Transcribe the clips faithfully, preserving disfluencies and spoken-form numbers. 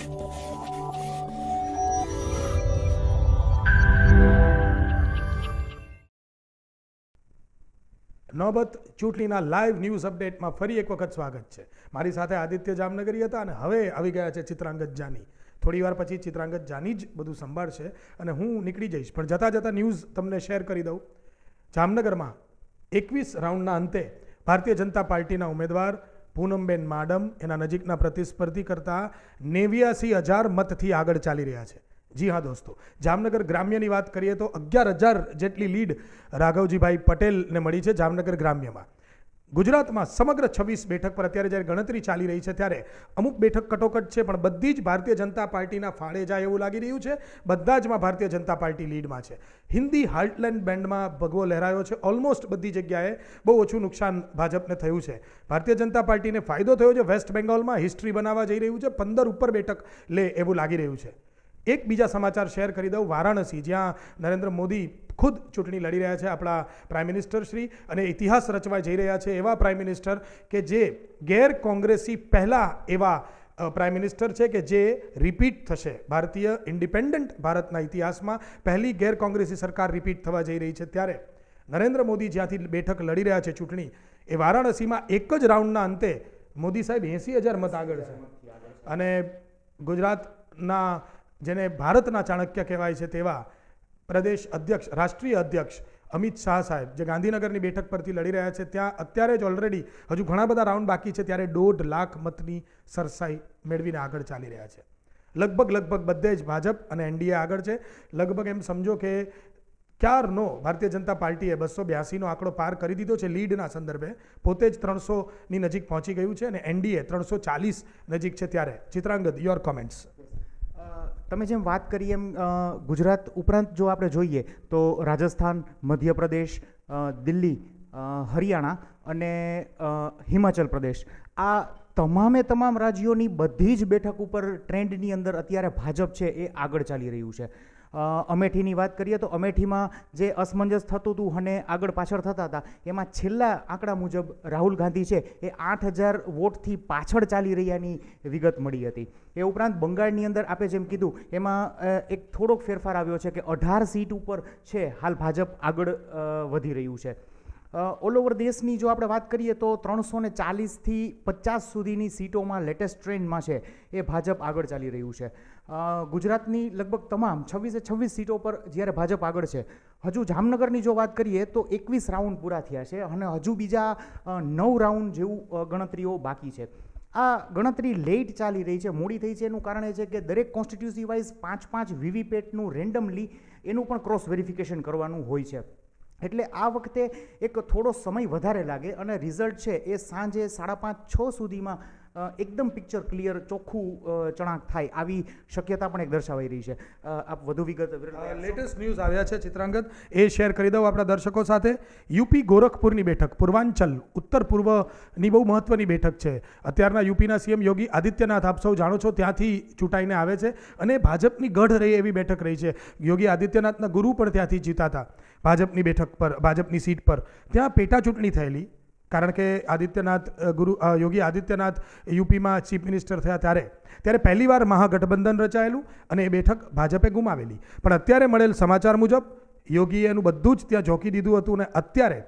નોબત ચૂંટણીના live news અપડેટમાં ફરી એક વખત સ્વાગત છે. મારી સાથે આદિત્ય જામનગરી હતા અને હવે આવી ગયા છે ચિત્રાંગત જાની. થોડી વાર પછી ચિત્રાંગત જાની જ બધું સંભાળશે અને હું નીકળી જઈશ. પણ જતાં જતાં ન્યૂઝ તમને શેર કરી દઉં. જામનગરમાં એકવીસ રાઉન્ડના અંતે ભારતીય જનતા પાર્ટીના ઉમેદવાર પૂનમબેન માડમ એના નજીકના પ્રતિસ્પર્ધી કરતાં નેવ્યાસી હજાર મતથી આગળ ચાલી રહ્યા છે. જી હા દોસ્તો, જામનગર ગ્રામ્યની વાત કરીએ તો અગિયાર હજાર જેટલી લીડ રાઘવજીભાઈ પટેલને મળી છે જામનગર ગ્રામ્યમાં. ગુજરાતમાં સમગ્ર છવ્વીસ બેઠક પર અત્યારે જ્યારે ગણતરી ચાલી રહી છે ત્યારે અમુક બેઠક કટોકટ છે, પણ બધી જ ભારતીય જનતા પાર્ટીના ફાળે જાય એવું લાગી રહ્યું છે. બધા જમાં ભારતીય જનતા પાર્ટી લીડમાં છે. હિન્દી હાર્ટલેન્ડ બેન્ડમાં ભગવો લહેરાયો છે. ઓલમોસ્ટ બધી જગ્યાએ બહુ ઓછું નુકસાન ભાજપને થયું છે. ભારતીય જનતા પાર્ટીને ફાયદો થયો છે. વેસ્ટ બેંગોલમાં હિસ્ટ્રી બનાવવા જઈ રહ્યું છે. પંદર ઉપર બેઠક લે એવું લાગી રહ્યું છે. એક બીજા સમાચાર શેર કરી દઉં. વારાણસી, જ્યાં નરેન્દ્ર મોદી ખુદ ચૂંટણી લડી રહ્યા છે, આપણા પ્રાઇમ મિનિસ્ટર શ્રી, અને ઇતિહાસ રચવા જઈ રહ્યા છે એવા પ્રાઇમ મિનિસ્ટર કે જે ગેર કોંગ્રેસી પહેલા એવા પ્રાઇમ મિનિસ્ટર છે કે જે રિપીટ થશે. ભારતીય ઇન્ડિપેન્ડન્ટ ભારતના ઇતિહાસમાં પહેલી ગેર કોંગ્રેસી સરકાર રિપીટ થવા જઈ રહી છે. ત્યારે નરેન્દ્ર મોદી જ્યાંથી બેઠક લડી રહ્યા છે ચૂંટણી, એ વારાણસીમાં એક જ રાઉન્ડના અંતે મોદી સાહેબ એંસી હજાર મત આગળ છે. અને ગુજરાતના જેને ભારતના ચાણક્ય કહેવાય છે તેવા પ્રદેશ અધ્યક્ષ, રાષ્ટ્રીય અધ્યક્ષ અમિત શાહ સાહેબ, જે ગાંધીનગરની બેઠક પરથી લડી રહ્યા છે, ત્યાં અત્યારે જ ઓલરેડી હજુ ઘણા બધા રાઉન્ડ બાકી છે ત્યારે દોઢ લાખ મતની સરસાઈ મેળવીને આગળ ચાલી રહ્યા છે. લગભગ લગભગ બધે જ ભાજપ અને એનડીએ આગળ છે. લગભગ એમ સમજો કે ક્યારનો ભારતીય જનતા પાર્ટીએ બસો બ્યાસીનો આંકડો પાર કરી દીધો છે લીડના સંદર્ભે. પોતે જ ત્રણસોની નજીક પહોંચી ગયું છે અને એનડીએ ત્રણસો ચાલીસ નજીક છે. ત્યારે ચિત્રાંગદ, યોર કોમેન્ટ્સ. તમે જેમ વાત કરી એમ ગુજરાત ઉપરાંત જો આપણે જોઈએ તો રાજસ્થાન, મધ્યપ્રદેશ, દિલ્હી, હરિયાણા અને હિમાચલ પ્રદેશ, આ તમામે તમામ રાજ્યોની બધી જ બેઠક ઉપર ટ્રેન્ડની અંદર અત્યારે ભાજપ છે એ આગળ ચાલી રહ્યું છે. અમેઠીની વાત કરીએ તો અમેઠીમાં જે અસમંજસ થતું હતું અને આગળ પાછળ થતા હતા, એમાં છેલ્લા આંકડા મુજબ રાહુલ ગાંધી છે એ આઠ હજાર વોટથી પાછળ ચાલી રહ્યાની વિગત મળી હતી. એ ઉપરાંત બંગાળની અંદર આપણે જેમ કીધું એમાં એક થોડોક ફેરફાર આવ્યો છે કે અઢાર સીટ ઉપર છે હાલ ભાજપ આગળ વધી રહ્યું છે. ઓલ ઓવર દેશની જો આપણે વાત કરીએ તો ત્રણસો ને ચાલીસથી પચાસ સુધીની સીટોમાં લેટેસ્ટ ટ્રેન્ડમાં છે એ ભાજપ આગળ ચાલી રહ્યું છે. ગુજરાતની લગભગ તમામ છવ્વીસે છવ્વીસ સીટો પર જ્યારે ભાજપ આગળ છે. હજુ જામનગરની જો વાત કરીએ તો એકવીસ રાઉન્ડ પૂરા થયા છે અને હજુ બીજા નવ રાઉન્ડ જેવું ગણતરીઓ બાકી છે. આ ગણતરી લેટ ચાલી રહી છે, મોડી થઈ છે. એનું કારણ એ છે કે દરેક કોન્સ્ટિટ્યુન્સી વાઇઝ પાંચ પાંચ વીવીપેટનું રેન્ડમલી એનું પણ ક્રોસ વેરિફિકેશન કરવાનું હોય છે. એટલે આ વખતે એક થોડો સમય વધારે લાગે અને રિઝલ્ટ છે એ સાંજે સાડા પાંચ છ સુધીમાં એકદમ પિક્ચર ક્લિયર, ચોખ્ખું ચણાક થાય આવી શક્યતા પણ એક દર્શાવાઈ રહી છે. આપ વધુ વિગત લેટેસ્ટ ન્યૂઝ આવ્યા છે ચિત્રાંગદ, એ શેર કરી દઉં આપણા દર્શકો સાથે. યુપી ગોરખપુરની બેઠક, પૂર્વાંચલ ઉત્તર પૂર્વની બહુ મહત્વની બેઠક છે. અત્યારના યુપીના સીએમ યોગી આદિત્યનાથ, આપ સૌ જાણો છો, ત્યાંથી ચૂંટાઈને આવે છે અને ભાજપની ગઢ રહી એવી બેઠક રહી છે. યોગી આદિત્યનાથના ગુરુ પણ ત્યાંથી જીતા હતા ભાજપની બેઠક પર, ભાજપની સીટ પર. ત્યાં પેટા ચૂંટણી થયેલી કારણ કે આદિત્યનાથ ગુરુ યોગી આદિત્યનાથ યુપીમાં ચીફ મિનિસ્ટર થયા ત્યારે ત્યારે પહેલીવાર મહાગઠબંધન રચાયેલું અને એ બેઠક ભાજપે ગુમાવેલી. પણ અત્યારે મળેલ સમાચાર મુજબ યોગીએ એનું બધું જ ત્યાં ઝોકી દીધું હતું અને અત્યારે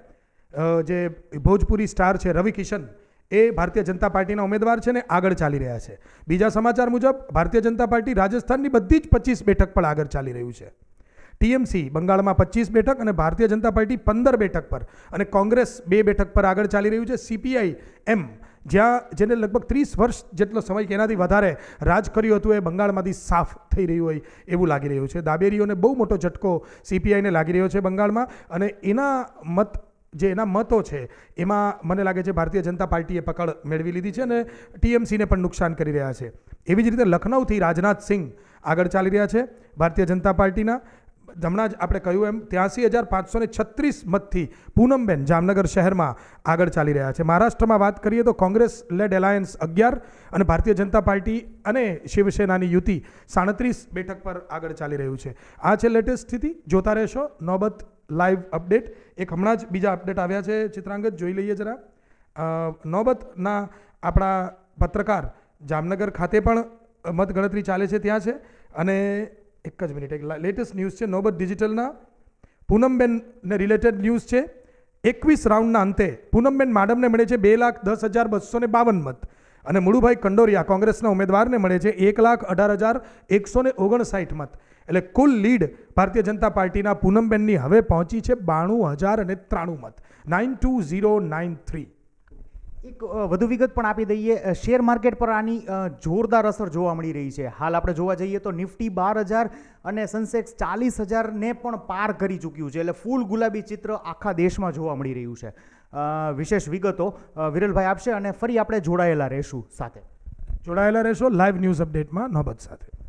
જે ભોજપુરી સ્ટાર છે રવિ કિશન, એ ભારતીય જનતા પાર્ટીના ઉમેદવાર છે ને આગળ ચાલી રહ્યા છે. બીજા સમાચાર મુજબ ભારતીય જનતા પાર્ટી રાજસ્થાનની બધી જ પચીસ બેઠક પર આગળ ચાલી રહ્યું છે. ટીએમસી બંગાળમાં પચીસ બેઠક અને ભારતીય જનતા પાર્ટી પંદર બેઠક પર અને કોંગ્રેસ બે બેઠક પર આગળ ચાલી રહ્યું છે. સીપીઆઈ એમ, જ્યાં જેને લગભગ ત્રીસ વર્ષ જેટલો સમય કે એનાથી વધારે રાજ કર્યું હતું, એ બંગાળમાંથી સાફ થઈ રહ્યું હોય એવું લાગી રહ્યું છે. દાબેરીઓને બહુ મોટો ઝટકો સીપીઆઈને લાગી રહ્યો છે બંગાળમાં અને એના મત જે એના મતો છે એમાં મને લાગે છે ભારતીય જનતા પાર્ટીએ પકડ મેળવી લીધી છે અને ટીએમસીને પણ નુકસાન કરી રહ્યા છે. એવી જ રીતે લખનૌથી રાજનાથ સિંહ આગળ ચાલી રહ્યા છે ભારતીય જનતા પાર્ટીના. હમણાં જ આપણે કહ્યું એમ ત્યાંસી હજાર પાંચસો ને છત્રીસ મતથી પૂનમબેન જામનગર શહેરમાં આગળ ચાલી રહ્યા છે. મહારાષ્ટ્રમાં વાત કરીએ તો કોંગ્રેસ લેડ એલાયન્સ અગિયાર અને ભારતીય જનતા પાર્ટી અને શિવસેનાની યુતિ સાડત્રીસ બેઠક પર આગળ ચાલી રહ્યું છે. આ છે લેટેસ્ટ સ્થિતિ. જોતા રહેશો નોબત લાઈવ અપડેટ. એક હમણાં જ બીજા અપડેટ આવ્યા છે ચિત્રાંગત, જોઈ લઈએ જરા. નોબતના આપણા પત્રકાર જામનગર ખાતે પણ મતગણતરી ચાલે છે ત્યાં છે. અને એક જ મિનિટ, એક લેટેસ્ટ ન્યૂઝ છે નોબત ડિજિટલના. પૂનમબેનને રિલેટેડ ન્યૂઝ છે. એકવીસ રાઉન્ડના અંતે પૂનમબેન માડમને મળે છે બે લાખ દસ હજાર બસો ને બાવન મત અને મુળુભાઈ કંડોરિયા કોંગ્રેસના ઉમેદવારને મળે છે એક લાખ અઢાર હજાર એકસો ને ઓગણસાઠ મત. એટલે કુલ લીડ ભારતીય જનતા પાર્ટીના પૂનમબેનની હવે પહોંચી છે બાણું હજાર અને ત્રાણું મત, nine two zero nine three. એક અ, વધુ વિગત પણ આપી દઈએ. અ, શેર માર્કેટ પર આની અ, જોરદાર અસર જોવા મળી રહી છે. હાલ આપણે જોવા જઈએ તો નિફ્ટી બાર હજાર અને સેન્સેક્સ ચાલીસ હજારને પણ પાર કરી ચૂક્યું છે. એટલે ફૂલ ગુલાબી ચિત્ર આખા દેશમાં જોવા મળી રહ્યું છે. અ, વિશેષ વિગતો અ, વિરલભાઈ આપશે અને ફરી આપણે જોડાયેલા રહેશું સાથે. જોડાયેલા રહેશો લાઈવ ન્યૂઝ અપડેટમાં નોબત સાથે.